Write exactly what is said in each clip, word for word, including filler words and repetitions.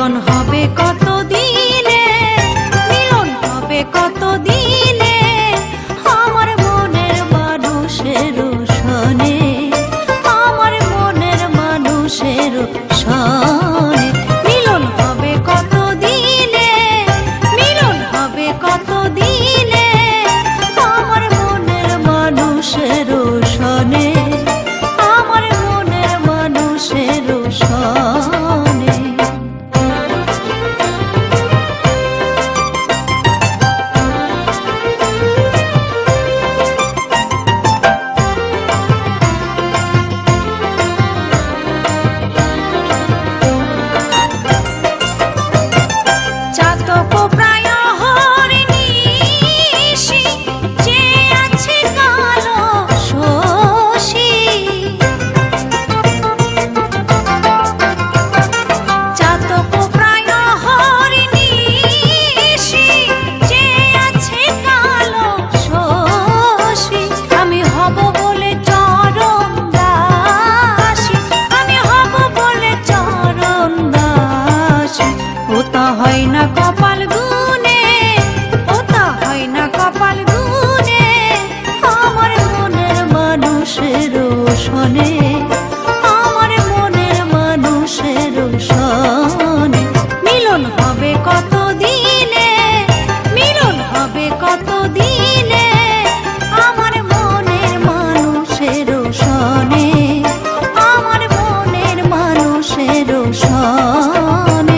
মিলন হবে কত দিনে, মিলন হবে কত দিনে আমার মনের মানুষের সনে, আমার মনের মানুষের সনে। মিলন হবে কত দিনে, মিলন হবে কত দিনে আমার মনের মানুষের সনে, আমার মনের মানুষের সনে। ওটা হয় না কপাল গুনে, ওটা হয় না কপাল গুনে আমার মনের মানুষের সনে, আমার মনের মানুষের সনে। মিলন হবে কত দিনে, মিলন হবে কত দিনে আমার মনের মানুষের সনে, আমার মনের মানুষের সনে।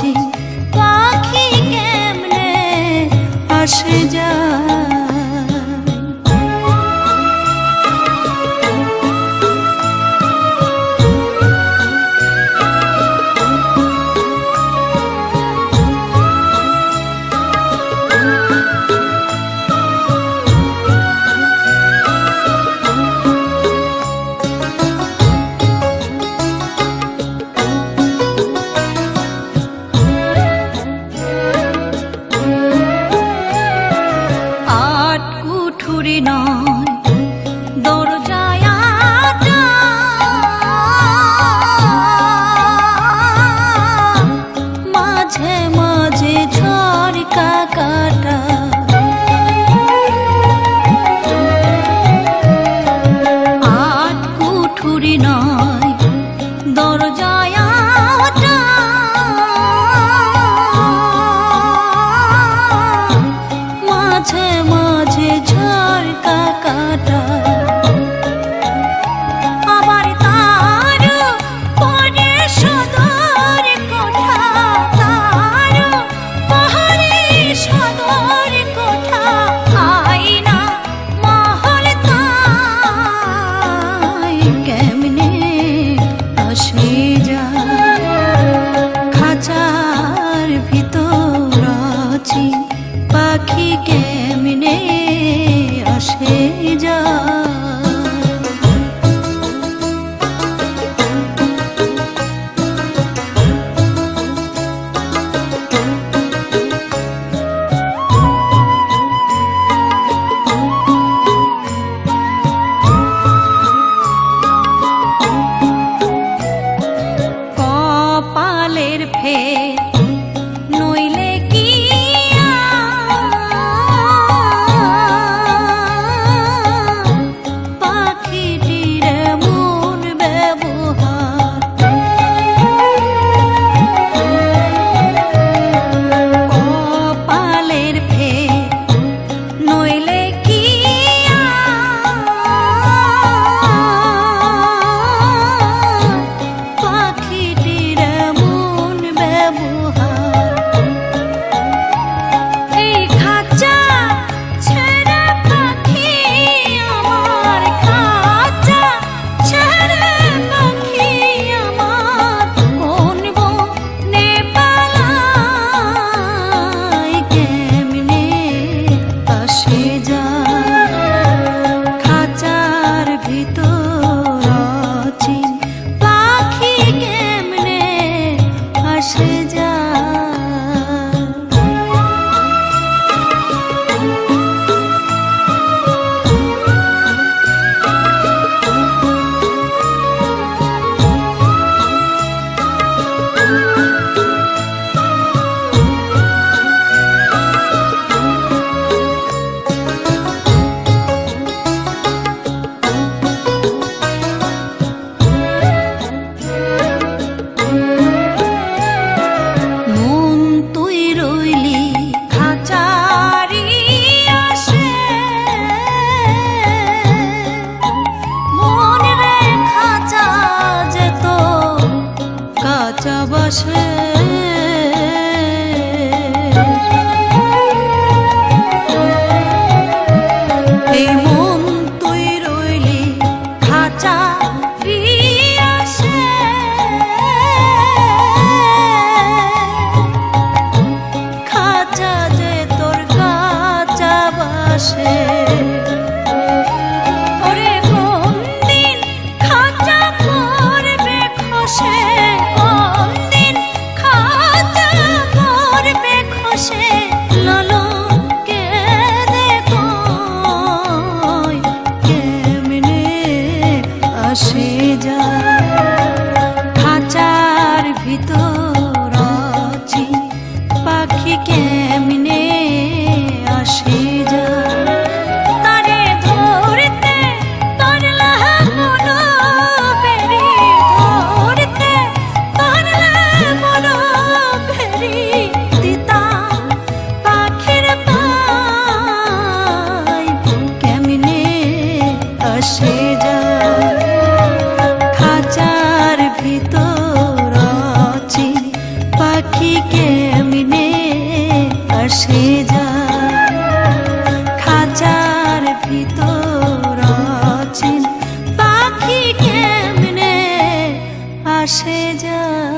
রচি পাখি কেমনে আসে যায়। কুঠুরি নয় দরজায় আটা, মাঝে মাঝে ঝরকা কাটা। আট কুঠুরি নয় দরজায় আটা, মাঝে মাঝে ঝরকা কাটা। আবার তার পরে সদর কোঠা, তার পরে সদর কোঠা। আয়না মহল তাই কেমনে আসে যায়। খাঁচার ভিতর আছি পাখি কেমনে আসে যায়। কপালের ফের নইলে কি পাখিটির মন ব্যবহার। কপালের ফের নইলে কি পাখিটির মন ব্যবহার। এই খাঁচা ছেড়ে পাখি আমার, খাঁচা ছেড়ে পাখি আমার কোন বনে পালায় কেমনে আসে যায়। খাঁচার ভিতর আছি পাখি কেমনে আসে যায়। মন তুই রইলি খাঁচারি আসে, মন রে খাঁচা যেত কাঁচা বাসে। এই মন তুই রইলি খাঁচারি আসে, খাঁচা যে তোর কাঁচা বাসে। ওরে কোন দিন খাঁচা করবে খসে, কোন দিন খাঁচা করবে খসে। লালনকে দেখো কেমনে আসে যায়। খাঁচার ভিতর আছি পাখি কেমনে আসে যায়। তারে ধরতে তোর লাগামন বেরি, ধরতে তোর লাগামন বেরি। দিতাম পাখি কেমনে আসে যায় খাঁচার ভিতর অচিন পাখি কেমনে আসে যায়।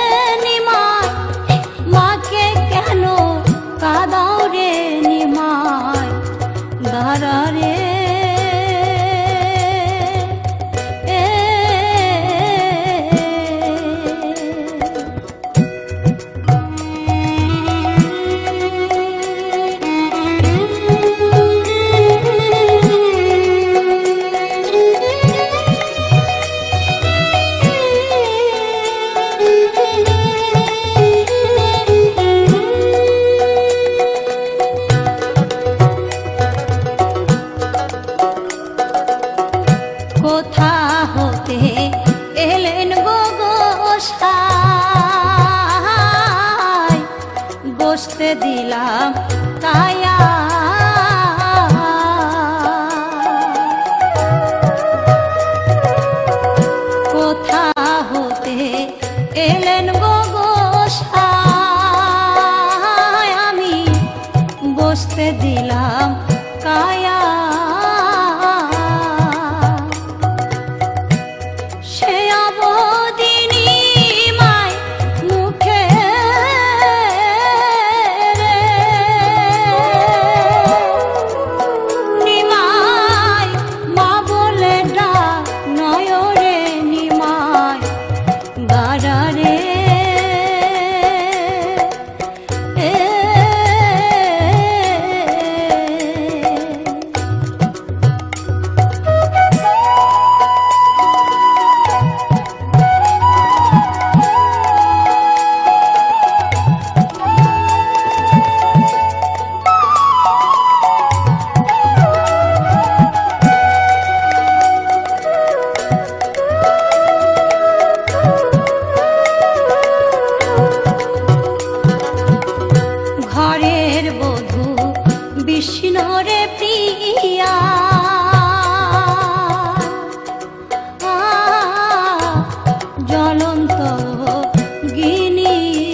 কাদাও রে নিমা দাঁড়া রে কোথা হতে এলেন গো গোসাই বসতে দিলাম কায়া কোথা হতে এলেন গো গোসাই আমি বসতে দিলাম কায়া ঘরের বধূ বিষ্ণুরে প্রিয়া জ্বলন্ত গিনি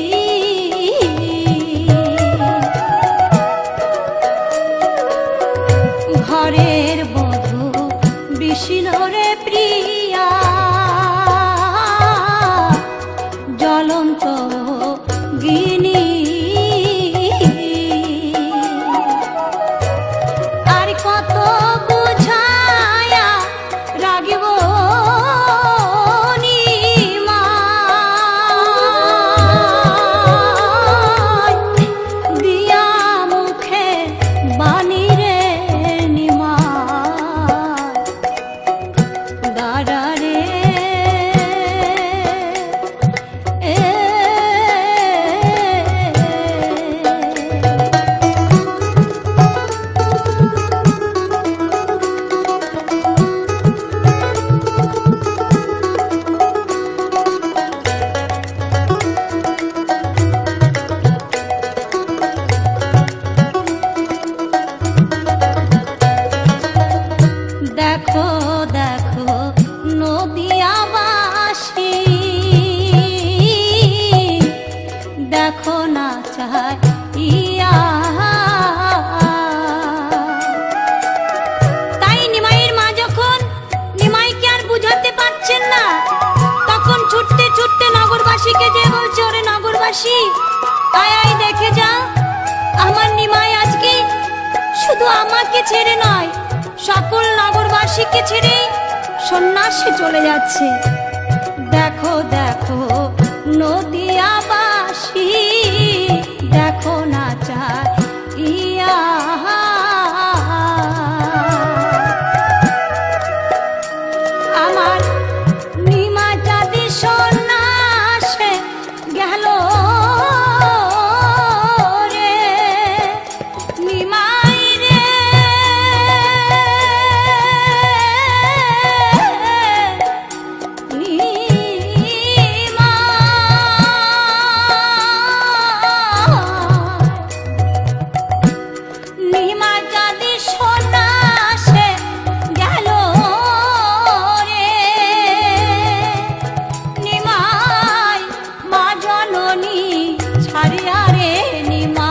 ঘরের বধূ বিষ্ণুরে প্রিয়া জ্বলন্ত গিনি দেখো দেখো নদিয়াবাসী দেখো না চায় ইয়া তাই নিমাইয়ের মা যখন নিমাইকে আর বুঝাতে পারছেন না তখন ছুটতে ছুটতে নগরবাসীকে যে বলছে ওরে নগরবাসী আয় আয় দেখে যা আমার নিমাই আজকে শুধু আমাকে ছেড়ে নয় সকল নগরবাসীকে ছেড়ে সন্ন্যাসে চলে যাচ্ছে। দেখো দেখো নদিয়াবাসী দেখো না চায় ইয়া আমার নিমা যদি সন্ন্যাসে গেল রে নিমাই রে নিমা নিমা যদি সন্ন্যাসে গেল রে নিমাই মা জননী ছাড়িয়া রে নিমা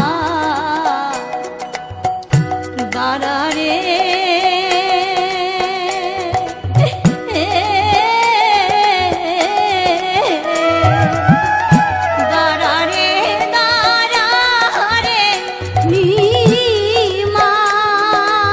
দাঁড়া রে দাঁড়া রে দাঁড়া রে নিমা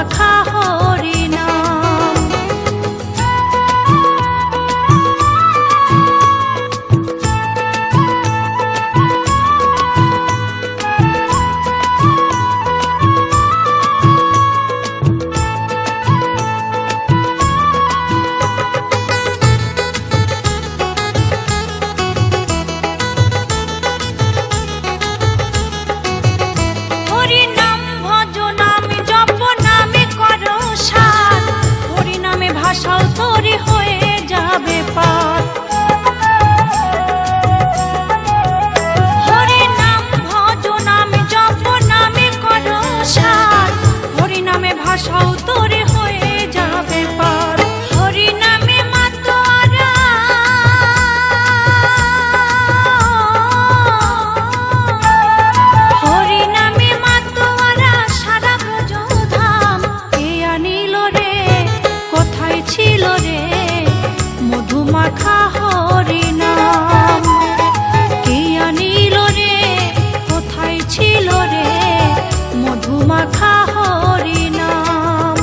মধুমাখা হরিনাম। মধুমাখা হরিনাম কে আনিল রে, কোথায় ছিল রে মধুমাখা হরিনাম।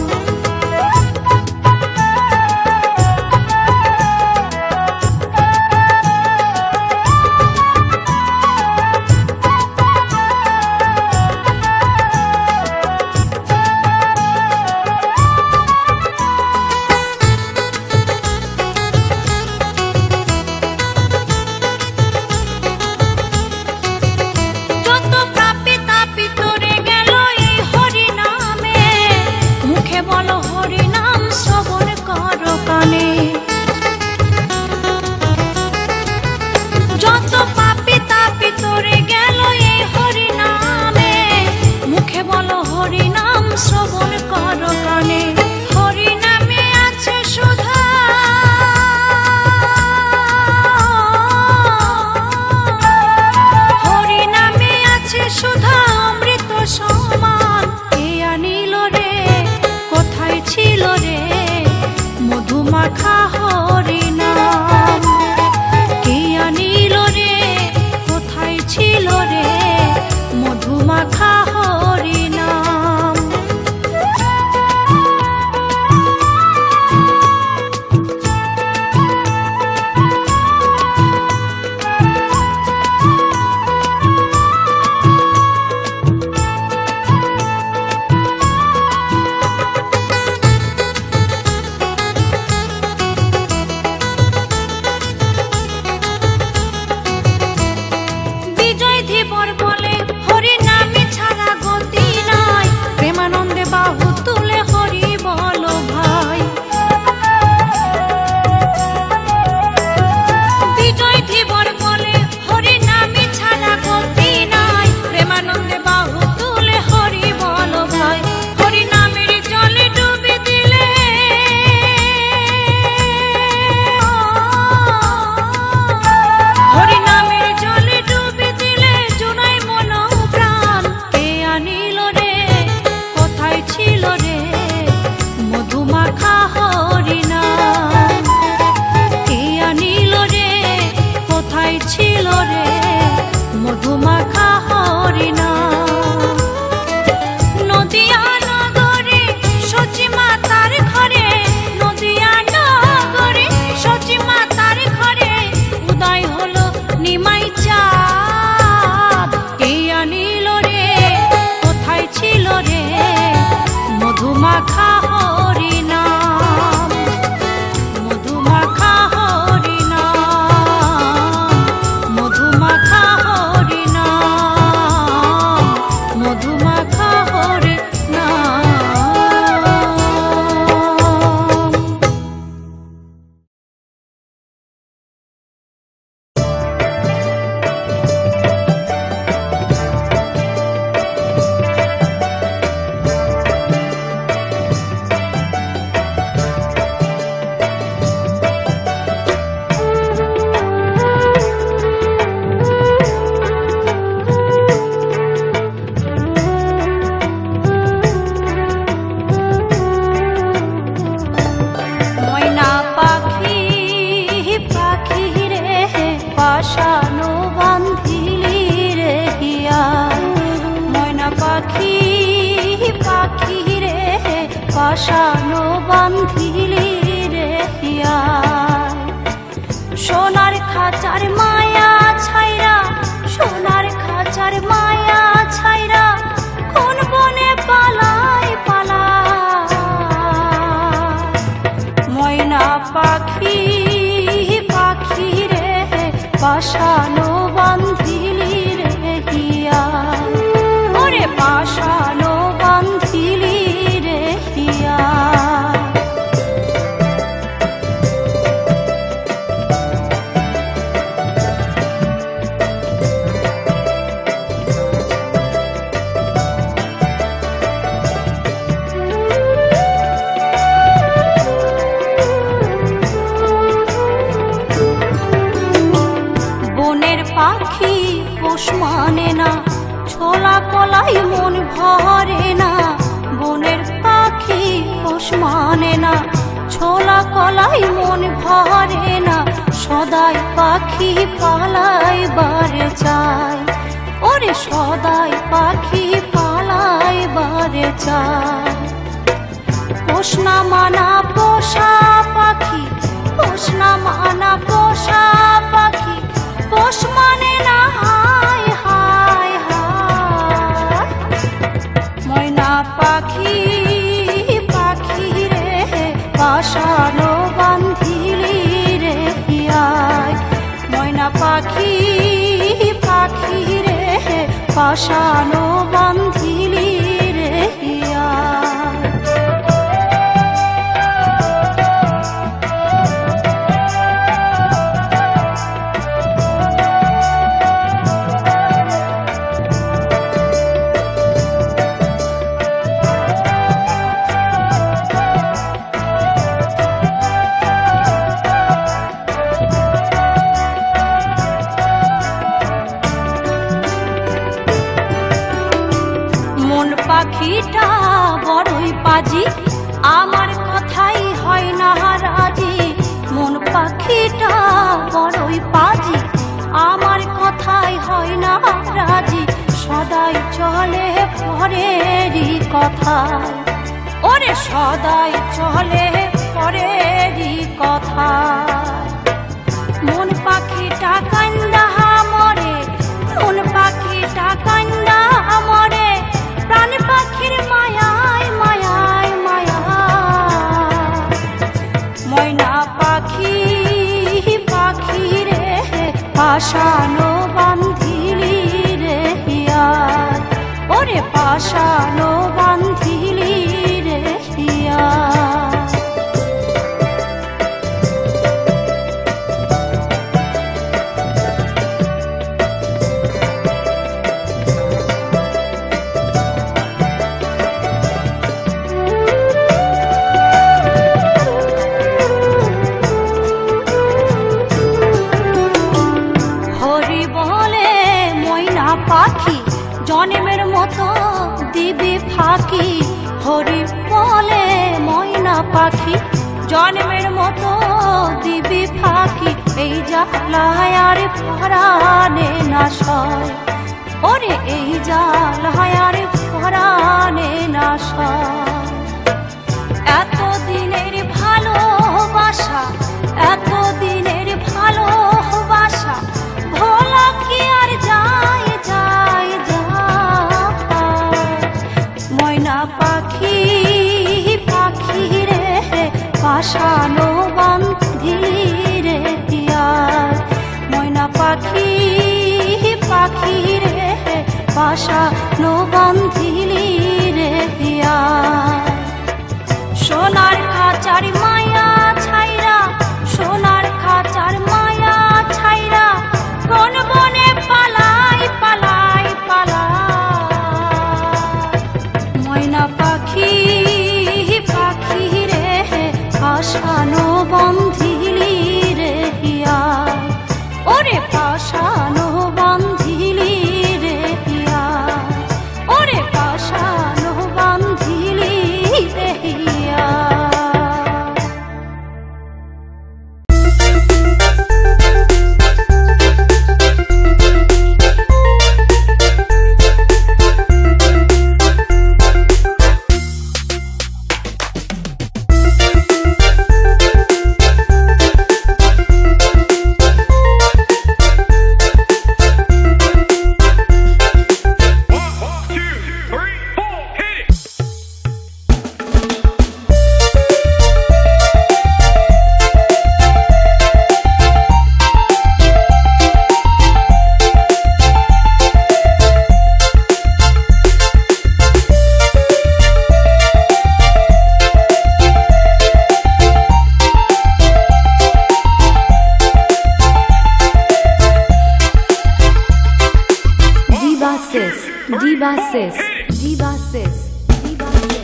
যত পাপী তাপী তোরে গেল এই হরিনামে, মুখে বলো হরিনাম শ্রবণ কর কানে। হরিনামে আছে সুধা, হরিনামে আছে সুধা অমৃত সমান। কে আনিল রে, কোথায় ছিল রে মধুমাখা হরিনাম। কে আনিল রে, কোথায় ছিল রে মধুমাখা হরিনাম। মধুমাখা হরিনাম কে আনিল রে, কোথায় ছিল রে মধুমাখা হরিনাম। নদিয়া নগরে সচি মাতার ঘরে, নদিয়া নগরে সচি মাতার ঘরে উদয় হলো নিমাই চাঁদ। কে আনিল রে, কোথায় ছিল রে মধুমাখা হরিনাম। মধুমাখা হরিনাম, মধুমাখা হরিনাম, মধুমাখা হরিনাম। পাশানো বান্ধিলি রে হিয়ায়। সোনার খাঁচার মায়া ছাইরা, সোনার খাঁচার মায়া ছাইরা কোন বনে পালাই পালাই। ময়না পাখি পাখি রে পাশানো বান্ধিলি রে হিয়ায়। ওরে পাশানো বান্ধিলি রে হিয়ায়। পাখি পোষ মানে না, ছোলা কলাই মন ভরে না। বনের পাখি পোষ মানে না, ছোলা কলাই মন ভরে না। সদাই পাখি পালাই বারে চায়। ওরে সদাই পাখি পালাই বারে চায়। পোষ না মানা পোষা পাখি, পোষ না মানা পোষা পাখি পোষ মানে না হায় হায় হায়। ময়না পাখি পাখি রে পাশানো বান্ধিলি রে হিয়ায়। ময়না পাখি পাখি রে পাশানো বান্ধিলি রে হিয়ায়। পাখিটা বড়ই পাজি, আমার কথাই হয় না রাজি। মন পাখিটা বড়ই পাজি, আমার কথাই হয় না রাজি। সদাই চলে পরেরই কথায়। ওরে সদাই চলে পরেরই কথায়। মন পাখিটা কান্দা মরে, মন পাখিটা কান্দা মরে। প্রাণ পাখির মায়ায় মায়ায় মায়া। ময়না পাখি পাখি রে পাশানো বান্ধিলি রে হিয়ায়। ওরে পাশানো বান্ধিলি রে হিয়ায়। পাখি জন্মের মতো দিবি ফাঁকি। হরি বলে ময়না পাখি জন্মের মতো দিবি ফাঁকি। এই জ্বালায় আর পরাণে না সয়। ওরে এই জ্বালায় আর পরাণে না সয়। এত দিনের ভালোবাসা, এত দিনের ভালোবাসা ভোলা কি আর যায় যায় যায়। ময়না পাখি পাখি রে পাশানো বান্ধিলি রে হিয়ায়। ময়না পাখি পাখি রে পাশানো বান্ধিলি রে হিয়ায়। সোনার খাঁচার মায়া ছাইরা, সোনার খাঁচার মায়া ছাইরা কোন বনে পালাই পালাই পালাই। ময়না পাখি পাখি রে পাশানো বান্ধিলি রে হিয়ায়। ওরে পাশানো বান্ধিলি রে হিয়ায়। ওরে পাশানো বান্ধিলি রে হিয়ায়। Divasis, Divasis, Divasis.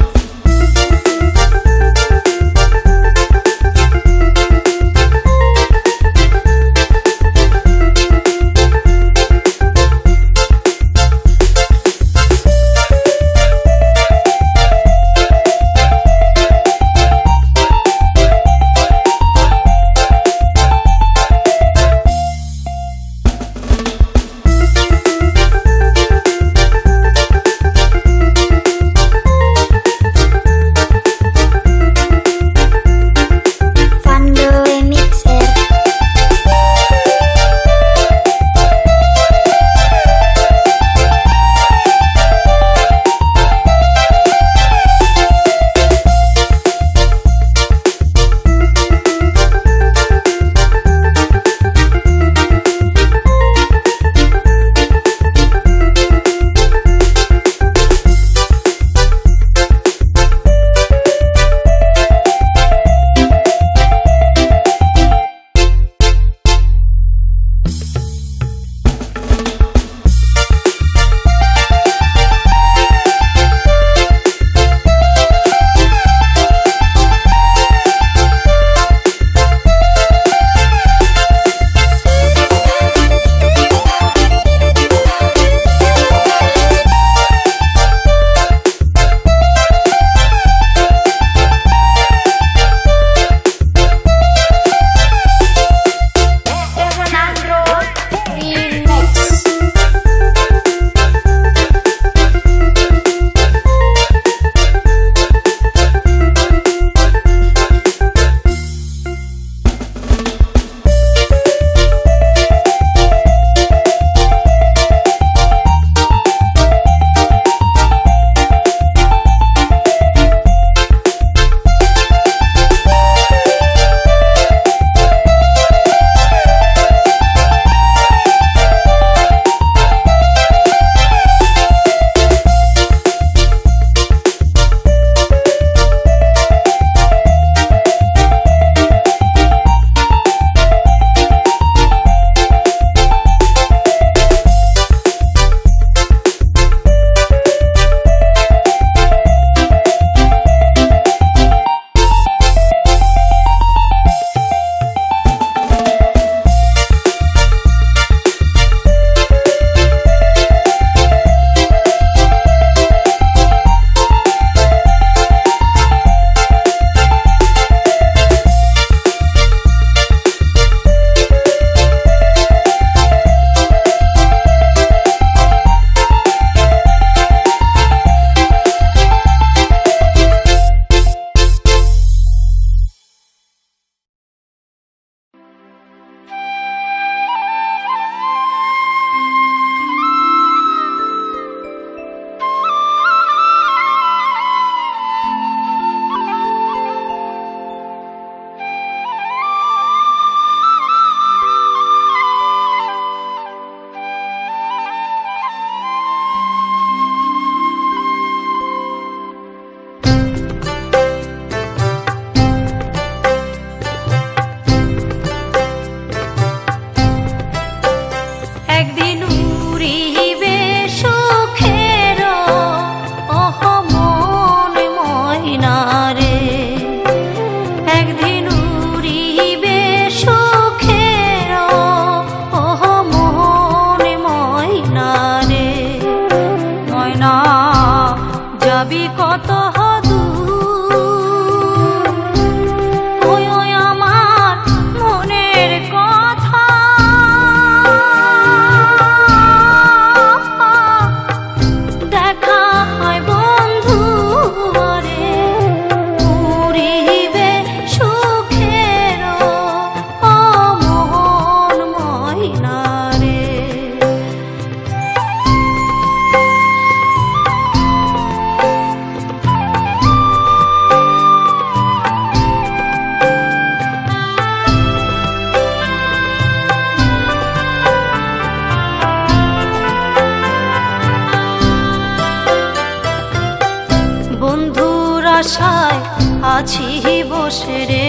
আশায় আছি বসে রে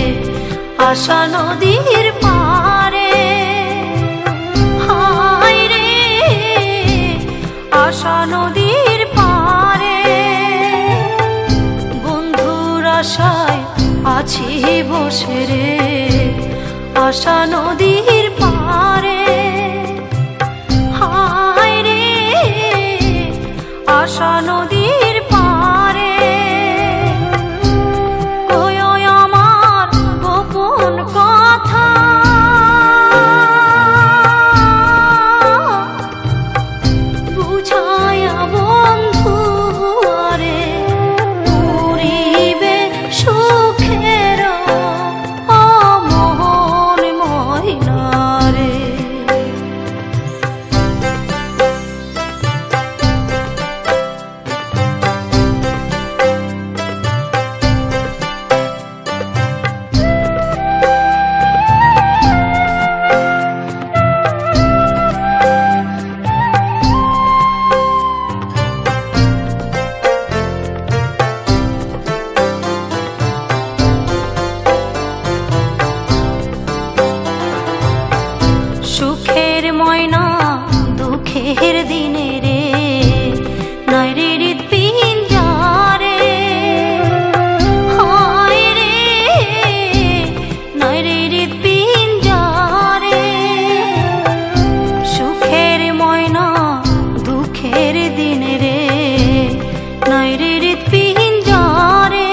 আশা নদীর পারে, হায় রে আশা নদীর পারে বন্ধুর আশায় আছি বসে রে, আশা নদীর পারে। হায় রে আশা নদীর পারে, ওই আমার গোপন কথা বুঝায়া বন্ধু আরে, পুরিবে সুখের অমোহন মহিনা রে। সুখের ময়না দুঃখের দিনে রে, নাই রে হৃৎপিঞ্জরে। হায় রে নাই রে হৃৎপিঞ্জরে, সুখের ময়না দুঃখের দিনে রে, নাই রে হৃৎপিঞ্জরে।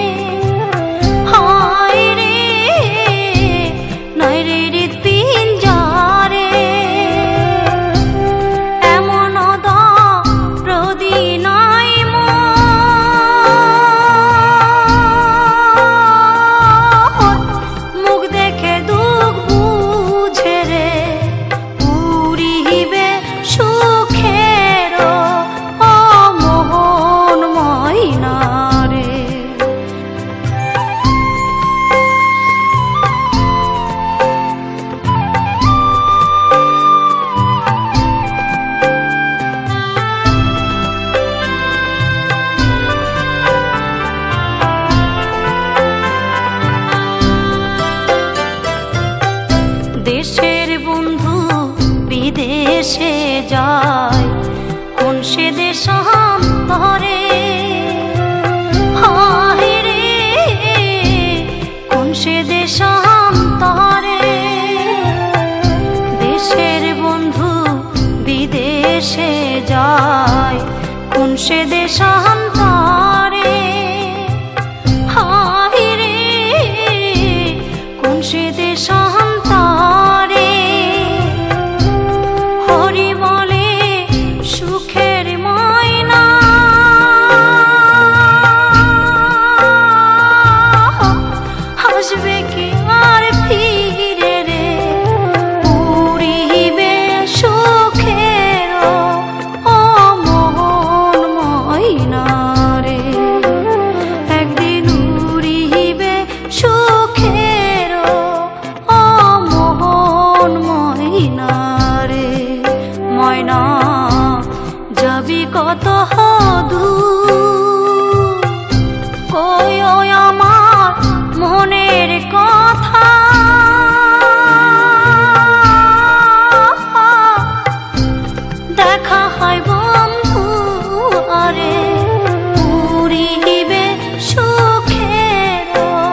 হায় রে নাই রে হৃৎপিঞ্জরে, এমন দরদি নাই মোর, মুখ দেখে দুঃখ বুঝে রে, পুরিবে সুখের অমোহন মহিনা রে। দেশের বন্ধু বিদেশে যায়, কোন সে দেশান্তরে। হায় রে কোন সে দেশান্তরে, দেশের বন্ধু বিদেশে যায়, কোন সে দেশান্তরে। হায় রে কোন সে দেশান্তরে, হরি বলে সুখের ময়না হাসবে কি আর ফিরে রে, পুরিবে সুখের অমোহন মহিনা রে। একদিন উড়িবে সুখের অমোহন মহিনা রে। ময়না যাবি কত দূর, কই আমার মনের কথা দেখা হয় বন্ধু আরে, পুরিবে সুখের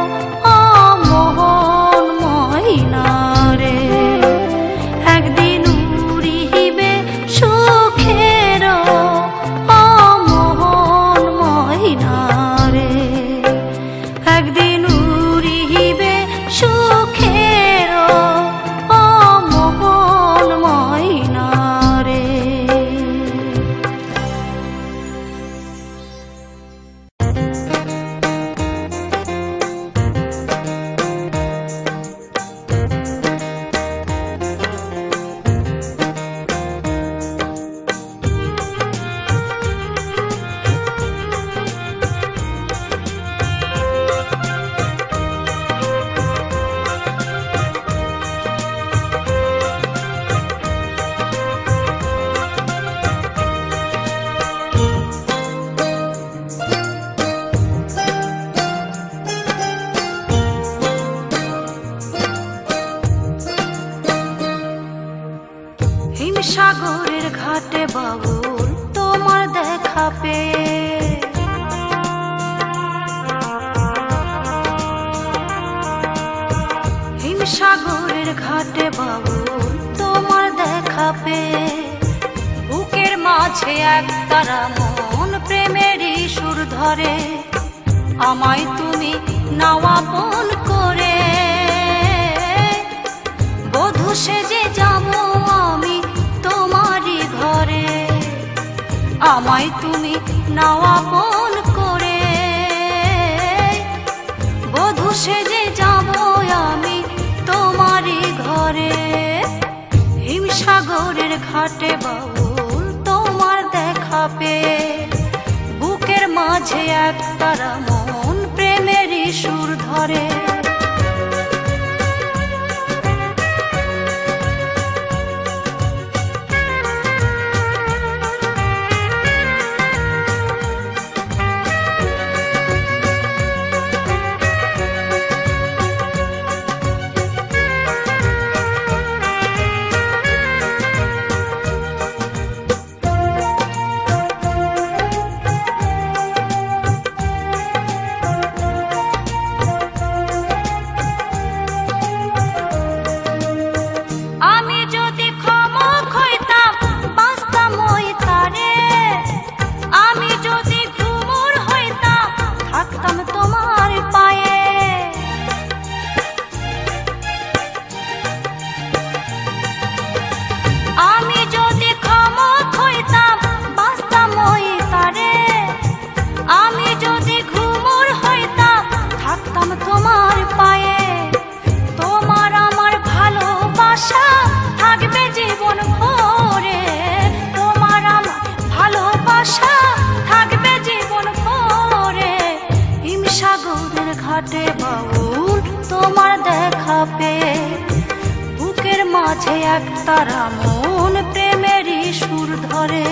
অমোহন মহিনা রে। একদিন উড়িবে সুখের অমোহন একতারা মন প্রেমেরই সুর ধরে, আমায় তুমি নাও আপন করে। বধূ সেজে যাব আমি তোমারই ঘরে, আমায় তুমি নাও আপন করে। বধূ সেজে যাব আমি তোমারই ঘরে। হিমসাগরের ঘাটে বাউল তোমার দেখা পেয়ে, বুকের মাঝে একতারা মন প্রেমেরই সুর ধরে। ঘাটে বাউল তোমার দেখা পেয়ে, বুকের মাঝে একতারা মন প্রেমেরই সুর ধরে।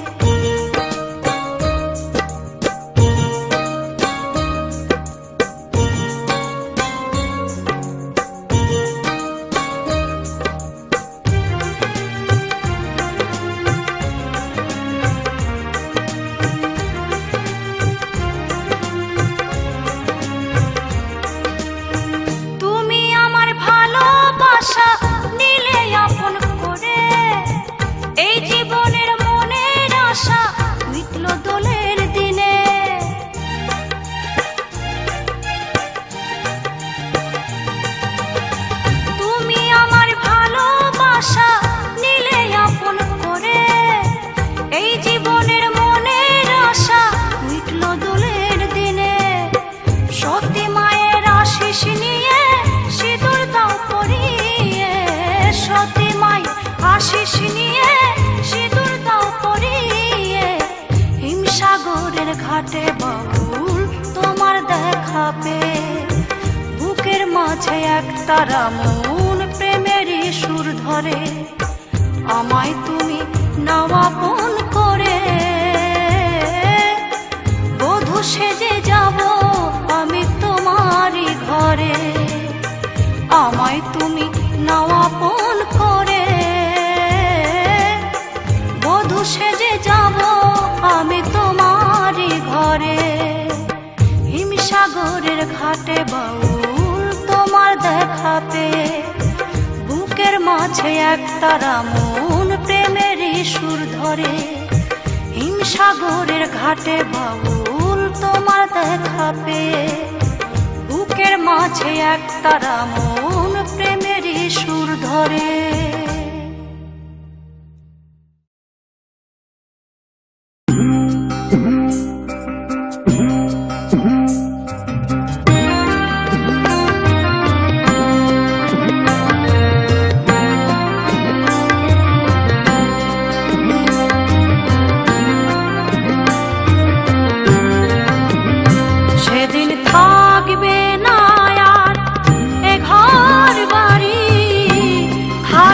আশিস নিয়ে সিঁদুর দাও পরিয়ে, হিমসাগরের ঘাটে বাউল তোমার দেখা পেয়ে, বুকের মাঝে একতারা মন প্রেমেরই সুর ধরে। আমায় তুমি নাও আপন করে, বধূ সেজে যাব আমি তোমারই ঘরে। আমায় তুমি নাও আপন করে, বধূ সেজে যাব আমি তোমারই ঘরে। হিমসাগরের ঘাটে বাউল তোমার দেখা পেয়ে, বুকের মাঝে একতারা মন প্রেমেরই সুর ধরে। হিমসাগরের ঘাটে বাউল তোমার দেখা পেয়ে, বুকের মাঝে একতারা মন প্রেমেরই সুর ধরে। সেদিন থাকবে না আর এ ঘর বাড়ি,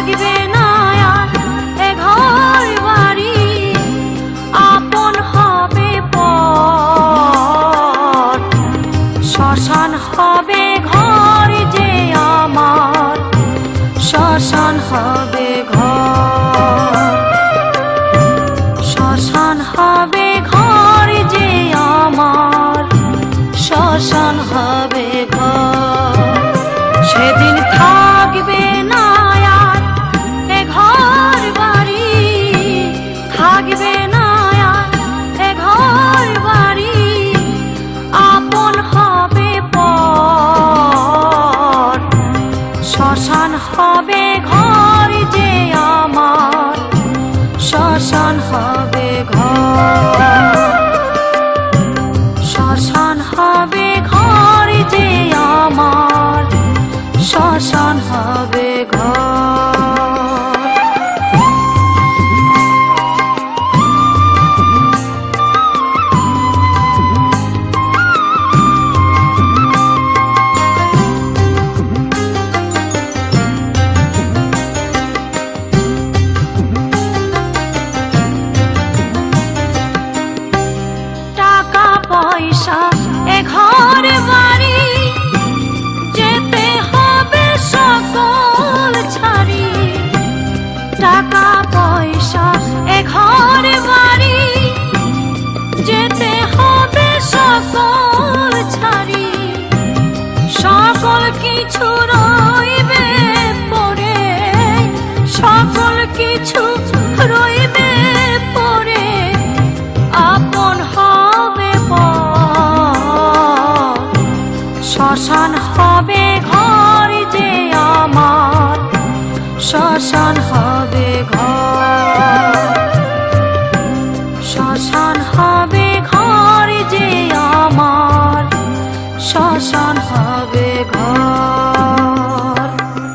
শ্মশান হবে ঘর যে আমার, শ্মশান হবে ঘর।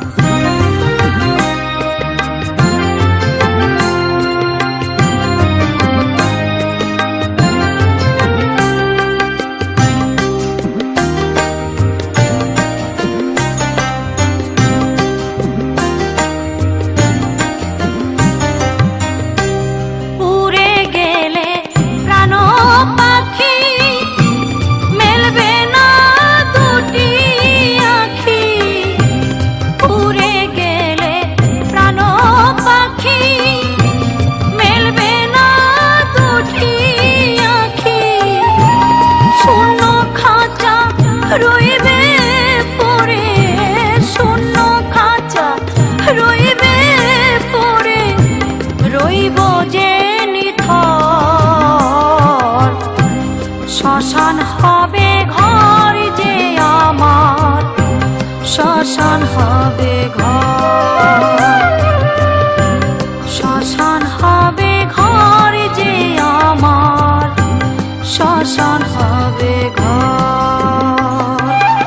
উড়ে গেলে প্রাণ পাখি মেলবে না দুটি আখি, উড়ে গেলে প্রাণ পাখি মেলবে না দুটি আখি, শূন্য খাঁচা রইবে পড়ে, শূন্য খাঁচা রইবে পড়ে, রইব যে নিথর। শ্মশান হবে ঘর যে আমার, শ্মশান হবে ঘর। শ্মশান হবে ঘর যে আমার, শ্মশান হবে ঘর।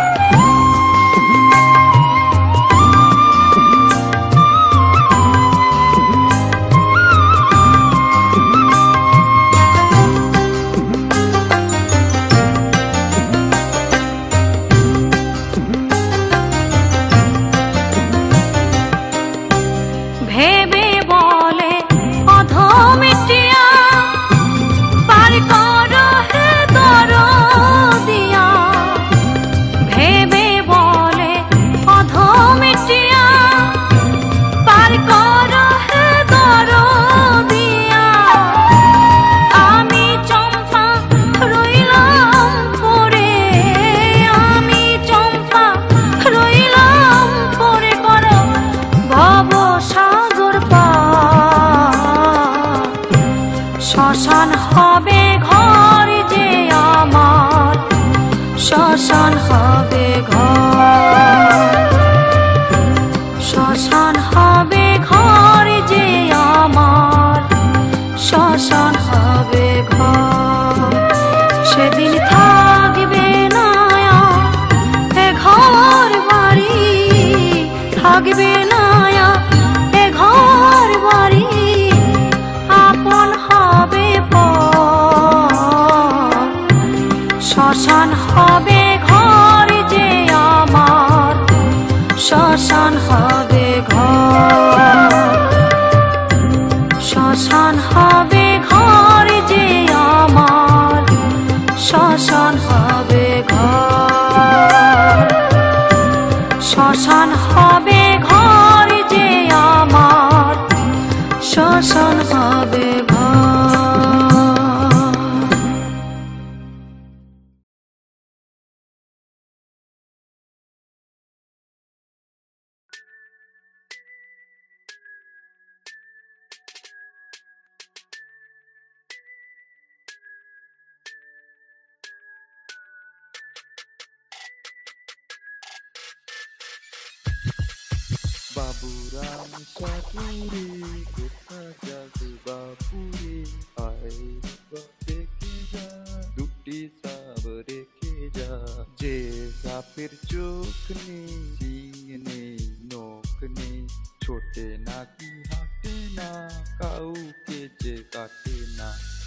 ভেবে বলে অধমিটিয়া পার কর হে দরদিয়া, ভেবে বলে অধমিটিয়া পার কর হে দরদিয়া। আমি চম্পা রইলাম পড়ে, আমি চম্পা রইলাম পড়ে, কর ভব সাগর পার। শ্মশান হবে ঘর যে আমার, শ্মশান হবে ঘর। শ্মশান হবে ঘর যে আমার, শ্মশান হবে ঘর। সেদিন থাকবে না এ ঘর বাড়ি, থাকবে না এ ঘর বাড়ি, আপন হবে পর। শ্মশান হবে ঘর যে আমার, শ্মশান হবে ঘর। শ্মশান হবে ঘর যে আমার, শ্মশান হবে ঘর। শ্মশান হবে ঘর যে আমার, শ্মশান হবে ঘর। বাবুরাম সাপুরে কোথা যাবে বাপুরে, আয় বা দেখে যা দুটি সাপ রেখে যা। যে সাপের চোখ নেই, শিং নেই, নখ নেই, ছোটে নাকি হাঁটে না, কাউকে যে কাটে না।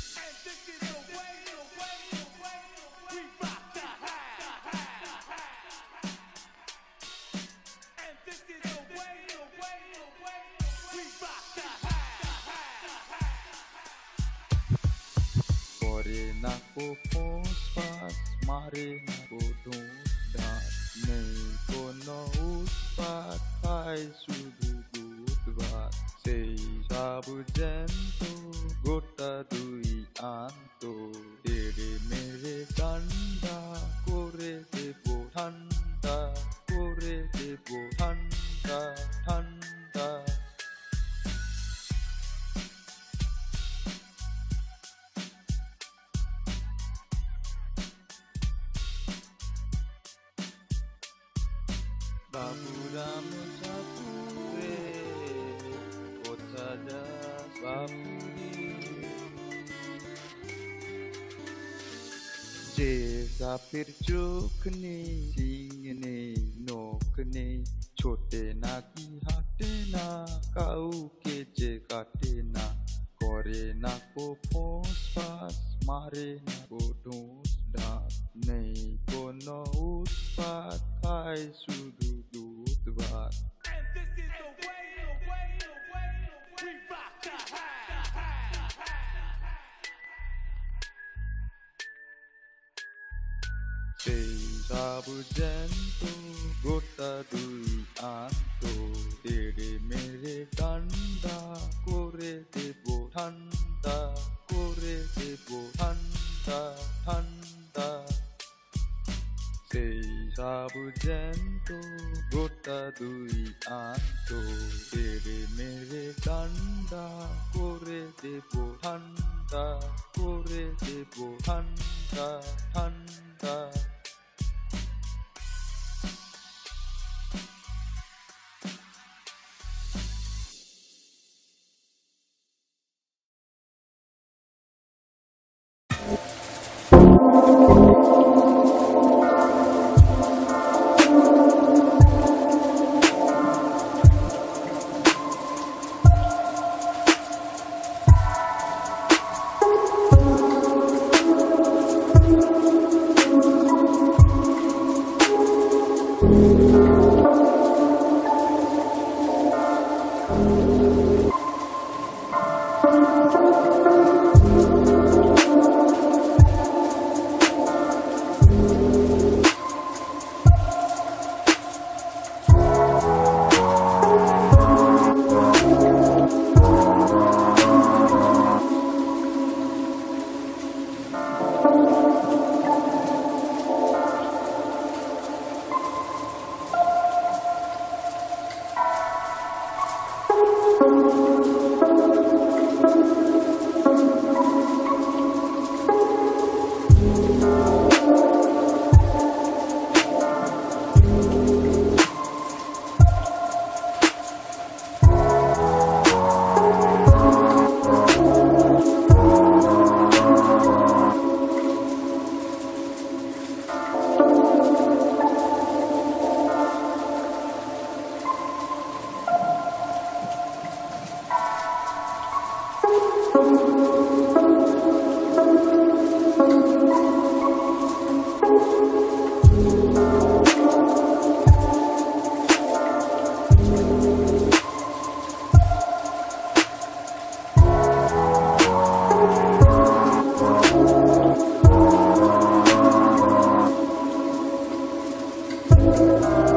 করে না কো ফোঁস ফাঁস, মারে না কো ঢোঁস ঢাস, নেই কোনো উৎপাত, খায় শুধু দুধ ভাত। সেই সব জ্যান্ত গোটা দুই আন্ত, তেড়ে মেরে ডান্ডা করে দেব ঠান্ডা, করে দেব ঠান্ডা ঠান্ডা। বাবুরাম সাপুরে কোথা যাস বাপুরে, चेहरा फिर चोखने सींगने नोकने छोटे ना की हाटे ना काउके जे काटे ना करे ना को फोस पास मारे ना को ढूंढ ढांस नहीं कोनो उत्पात खाए शुद्ध दूध भात Sei sabujento gota dui anto tere mere danda kore debo thanda kore debo thanda thanda Sei sabujento gota dui anto tere mere danda kore debo thanda kore debo thanda thanda Thank you.